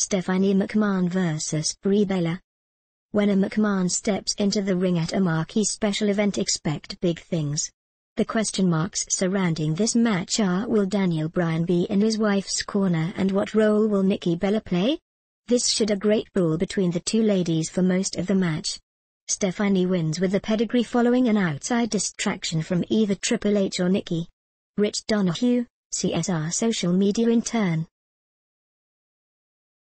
Stephanie McMahon vs. Brie Bella. When a McMahon steps into the ring at a marquee special event, expect big things. The question marks surrounding this match are: will Daniel Bryan be in his wife's corner, and what role will Nikki Bella play? This should a great brawl between the two ladies for most of the match. Stephanie wins with the pedigree following an outside distraction from either Triple H or Nikki. Rich Donahue, CSR Social Media in turn,